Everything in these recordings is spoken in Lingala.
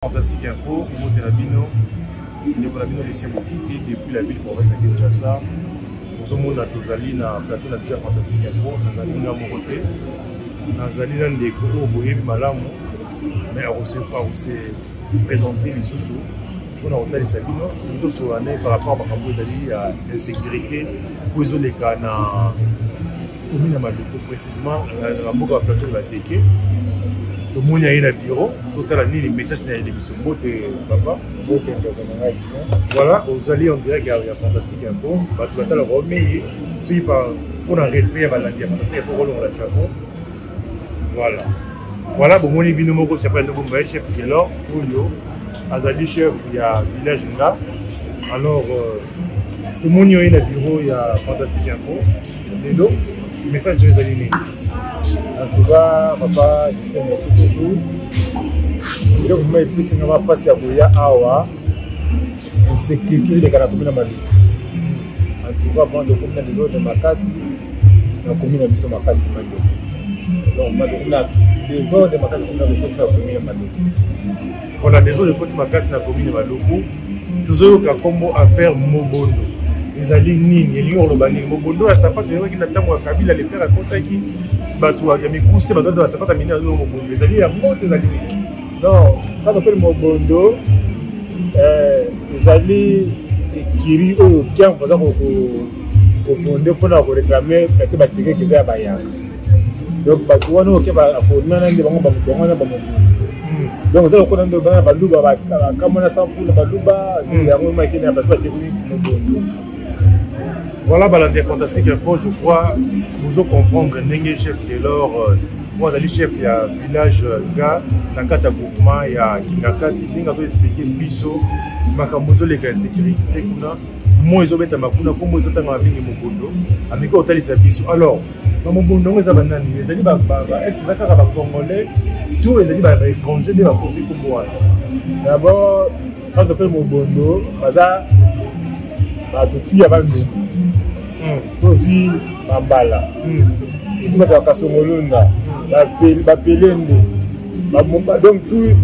Fantastique Info, Moto Labino, Nekolabino Lucien Bokiti, depuis la ville province de Kinshasa. Nous sommes à Tozali, na plateau de la Fantastique Info, Nazali na Moroté, Nazali na Ndeko, Oboye Malamu, mais on ne sait pas où c'est présenté les sous-sous. On a retenu les Sabino, nous sommes par rapport à Bakambozali à l'insécurité, pour les cas na commune à Maloko, précisément, la Moka plateau de la Teke. Tout le monde a un bureau, tout à l'heure, les messages de l'émission Beauté Papa, Beauté International. Voilà, vous allez en direct à la Fantastique Info, tu vas te le remettre, puis pour un respect à la Fantastique Info, on la chapeau. Voilà. Voilà, bon, mon émission Moko s'appelle le chef de l'or, Julio, Azali chef, il y a Village Nga. Alors, tout le monde a un bureau, il y a Fantastique Info, et donc, le message de les en tout cas, papa, je sais merci beaucoup. Donc, je vais plus de passer à Boya Awa. C'est quelqu'un qui a commis la maladie. En tout cas, pendant que les autres de Makassi, la commune a mis sur Makassi. Donc, on a des autres de Makassi qui ont commis la maladie. On a des autres de côté Makassi qui ont commis la maladie. Toujours qu'il y a comme affaire Mobondo. Les alliés Nini, les lions, le Mobondo, à sa part, il y a qui n'attendent pas Kabila, les pères à Kotaki. Il y a mes coups, c'est pas sa part à miner les alliés, il y a beaucoup de alliés. Non, quand on appelle Mobondo, les alliés qui ont fondé pour réclamer les bâtiments qui étaient à Bayak. Donc, les bâtiments qui étaient à Bayak, donc, vous avez un peu de baluba, comme on a sans pour le baluba, il y a un peu de technique. Voilà, Balade Fantastique Info, je crois, nous allons comprendre que chef de l'or, moi, dans le chef, il y a village Nga, Nakata Goukma, il y a Kingakati, il y a expliqué Bisso, Makamozo, les gars, sécurité, moi, ils ont mis à Makuna, comme ils ont mis à Mobondo, avec Hôtel Isabisso. Alors, Mobondo, ils ont mis est-ce que ça va être congolais? Tous les étrangers de la côté comme moi. D'abord, quand on fait Mobondo, il y a aussi Bambala. Ici, on a Kasongolunda, Bapelende. Donc, tout,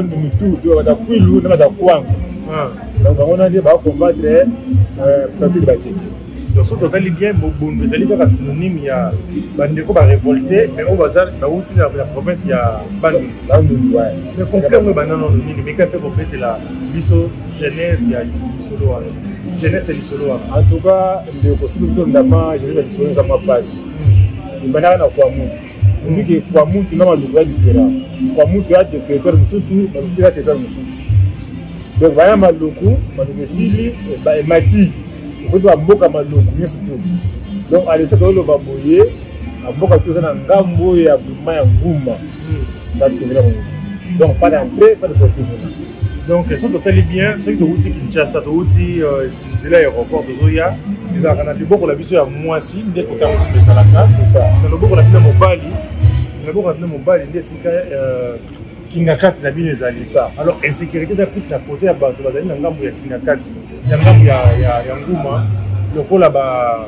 donc, on a dit qu'il faut combattre plateau de Bateke. Donc, ce total est bien, vous allez voir un synonyme, il y a Bandeko va révolter, mais on va dire que la province, il y a Bandeko. Mais conflit, on va non, mais quand on fait la Bisso, Genève, il y a Bissolo. Genève, c'est Bissolo. En tout cas, le possible de l'Ama, Genève, c'est Bissolo, ça m'a passé. Il m'a dit à Kouamou. On dit que Kouamou, tu n'as pas de droit différent. Kouamou, tu as des territoires Moussoussou, tu as des territoires Moussoussou. Donc, il y a un Maloko, Maloko-Sili, et Mati. Il faut mboka maloko surtout. Donc à l'essai de le baboyer, à mboka tout ça na ngambo ya buma ya nguma. Ça te vient. Donc pas d'entrée, pas de sortie. Donc sont totalement bien, ceux qui outil Kinshasa, outil Nzela aéroport de Zoya, ils ont regardé beaucoup la vision à Moissy, dès qu'on a fait Salaka, c'est ça. Dans le beaucoup la vie mobile, le beaucoup la vie mobile, il est Kingakati na bien les alliés ça. Alors insécurité de plus na côté ya bato bazali na ngambo ya Kingakati. Ya ngambo ya nguma, lokola ba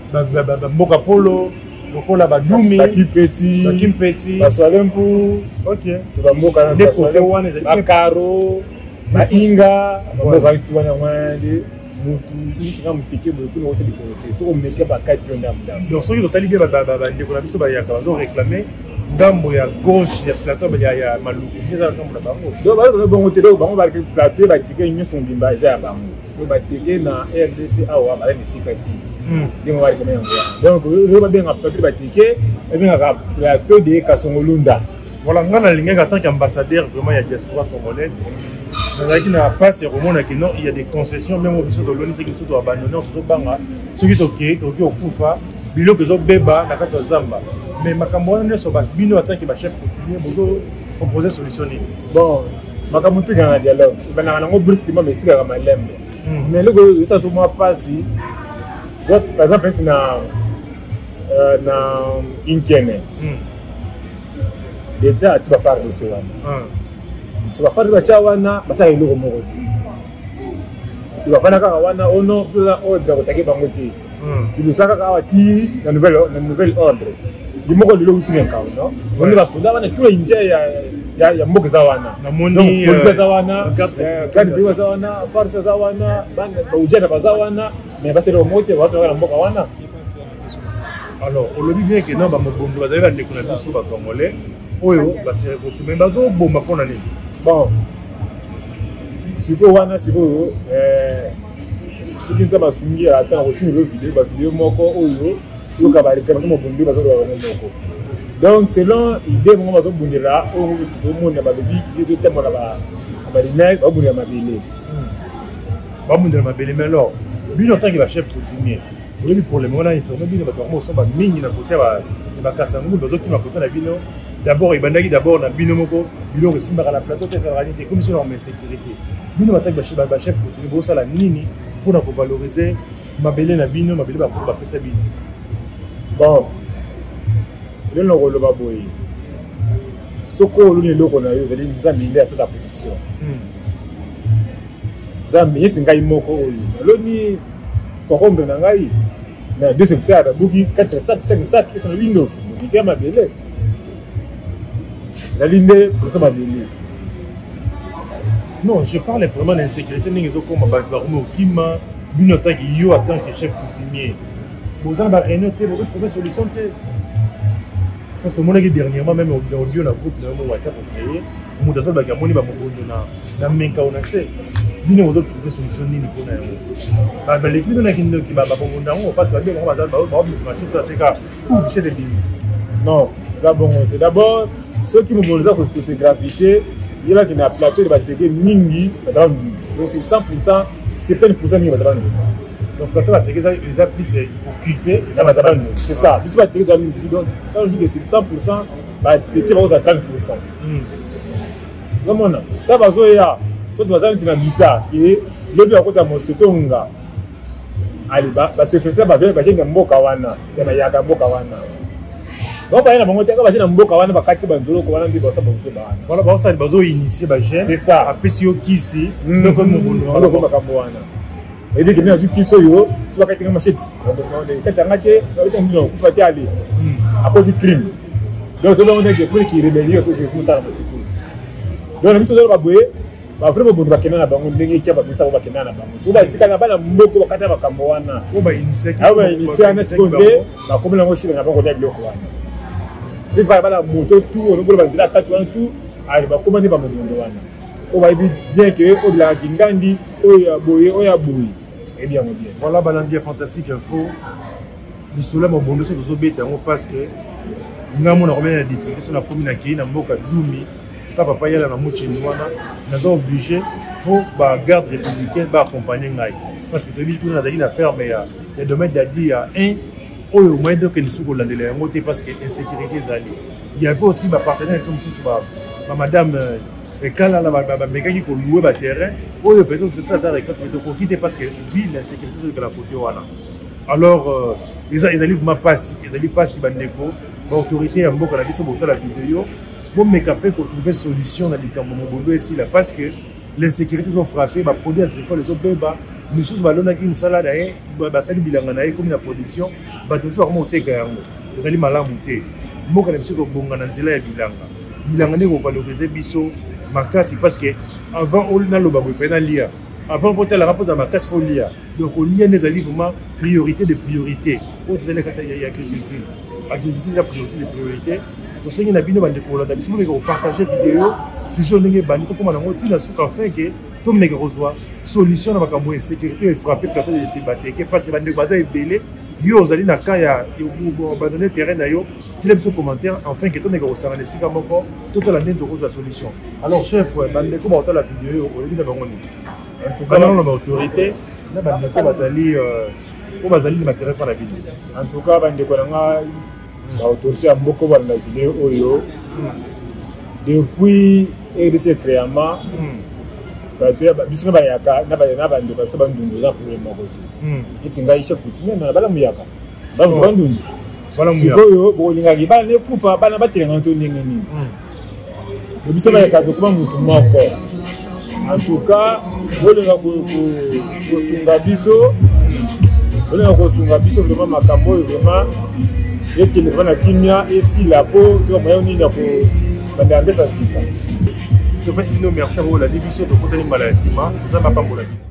mboka polo, lokola ba dumi, ba kimpeti, ba swalempu. OK. Ba mboka na côté wana ba karo, ba inga, mboka wana wande. Mutu si tu as piqué beaucoup de choses de côté. So on mettait ba kati onda mdam. Donc ceux qui ont talibé ba ndeko na biso ba ya ka réclamer Gambo ya gauche ya plateau ya Maluku. C'est ça comme la bango. Donc ba bon côté do bango ba plateau ba tiké ni son bimba za bango. Donc ba tiké na RDC awa ba ni sikati. Dimo ba comme donc le ba bien plateau ba tiké et bien ka plateau de Kasongolunda. Voilà ngana linga tant qu'ambassadeur vraiment ya diaspora congolaise. Dans la passe il y a des concessions même au biso de l'ONU c'est que surtout abandonné sur banga. Ceux qui toqué au Kufa, bilo que zo beba na kati zamba. Mais makambo wana so ba bino attaque ba chef continuer bozo proposer solution ni bon makambo tu dans dialogue ba na ngo brusquement mais sika kama lembe mais le ça so moi passe par exemple na inkene l'état tu vas faire de cela si va faire de chawana basa iloko moko tu vas faire ka wana ono tu la ordre ko take bango ti il saka ka wati na nouvelle ordre il moko lelo uti en non on va soda wana tout l'idée ya mboka za wana na moni police za wana cadre bi za wana force za wana bana ba ujana ba za wana mais ba c'est le mote wa to mboka wana. Alors on le dit bien que non ba mobondo ba za ndeko na biso ba congolais oyo ba se regroupé mais ba zo bomba pona nini bon siko wana siko soki nza basungi ata kotini lo video moko oyo yoka barekama somo bondi bazolo bango moko donc selon idée mongo bazobundela oyo tomona balobi ezotambola barinai babundela mabele babundela mabele mais alors bino ntangi bachef coutumier oyebi problème wana informe bino bato bango osomba mingi na kote bakasa ngungu bazokima kote na bino d'abord ebandaki d'abord na bino moko biloko esimbaka na plateau te ezalaka te comme si on sécurité bino batangi bachef coutumier bosala nini mpona kovalorize mabele na bino mabele bakolo bapesa bino. Bon eloko koloba boye soko oloni eloko na yo ezali nzambe nde apesa production nzambe yesi ngai moko oyo naloni kokombre na ngai na 2 hectares nabuki 4 sacs 5 sacs esana bindoki mokike ya mabele ezali nde production mabele. Non, je parle vraiment d'insécurité. Nous sommes okima, bino tanki yo en tant que chef coutumier. Vous avez réunion, vous avez trouvé solution. Parce que moi, dernièrement, même au bio, na groupe, na WhatsApp, créé, nous avons dit que nous avons na menka on a fait. Bino vous avez trouvé solution ni pour na yo. Ba l'équipe na kindo ki ba bongonda on parce que ba on va marcher tout ça ou chez des bino. Non, ça bon. D'abord, ceux qui me demandent que c'est gravité. Il y a qui a plateau de batterie mingi, donc c'est 100%, 70% mingi batterie. Donc plateau batterie ça ils appuient occupé la batterie. C'est ça. Bis batterie dans une donc quand on dit que c'est 100%, batterie va à 30%. Comment on a? Là bazo ya, soit tu vas dans une guitare qui le bien à côté de mon setonga. Allez ba se fait ça ba venir ba jenga mboka wana, ya yaka mboka wana. Donc il y a des gens qui ont mboka wana bakati banzolo ko wana ndi bosa bonzo ba wana. Voilà bosa bazo initier ba jeune. C'est ça. Apesi yo kisi donc mobondo. On ko makambo wana. Et bien que na zu kiso yo, so bakati nga machete. Donc on est katanga ke, on est ndino kufati ali. À cause du crime. Donc tout le monde est pour qui rébellion pour ça. Donc na biso zo ba boye, ba vraiment bondo bakena na bango ndenge kia ba bisa ba bakena na bango. So ba tika na bana mboko bakata makambo wana. O ba initier. Ah ba initier na seconde, ba komela ngo shira na bango de biloko wana. Il va y avoir la moto, tout, on va dire la carte, tout, il va commander par mon monde. On va bien que, au delà d'un gandi, on a bouillé. Eh bien, on bien. Voilà, Balandia Fantastique Info. Nous sommes là, mon bon dossier, nous sommes parce que nous avons la difficulté sur la commune à Kéina, Mboka Doumi, papa yala na mouche nouana, nous sommes obligés, il faut la garde républicaine accompagner. Parce que depuis que nous avons affaire, mais il y a des domaines d'adi, il y a un. Au moins que nous sommes là parce que l'insécurité est allée. Il y avait aussi ma partenaire comme ça, madame Ekala, la mécanique pour louer le terrain. Au lieu de faire ça, il quitter parce que l'insécurité est la côté. Alors, ils allaient vraiment passer, ils allaient passer l'autorité à Mboka, la vidéo. Pour me caper pour trouver solution dans les camps de ici là parce que l'insécurité sont frappés, les produits agricoles les autres nous sommes ballons qui nous salade basali bilanga na comme la production bato so vraiment oteka yango ezali malamu te mboka na biso ko bonga na nzela ya bilanga ne ko valoriser biso makasi parce que avant on na loba bo fena lia avant pour la rapport à makasi faut lia donc on lia nezali vraiment priorité de priorité o tezali kata ya agriculture la priorité de priorité to sengi na bino bande ko la biso ko partager vidéo si je n'ai pas bandi to comme na ngoti na suka fin que tout le monde reçoit solution na makambo ya sécurité et frapper plateau de débattre parce que bande baza ebele yo ozali na ka ya abandonner terrain na yo tile biso commentaire enfin que to neka osanga na sika moko tout la ndendo ko solution. Alors chef bande ko ba la vidéo o yebi na bango ni en tout cas na autorité na bande ko bazali matériel pour la vidéo. En tout cas bande ko nga autorité ya mboko ba na vidéo oyo depuis RDC créama biso na yaka na bande ko ba ndundu za problème moko iti ngai chef coutumier na bala muyaka ba ndundu bala muyaka sikoyo bolinga ki bana kufa bana batelanga to ndenge nini biso na yaka to kuma mutu moko en tout cas bolinga ko sunga biso vraiment makambo vraiment ekende vraimen na kimia esila po to moyen nini ya kobanda mbesa sika topesi bino merci ya kolandi biso tokutani mbala ya nsima eza mapambola bino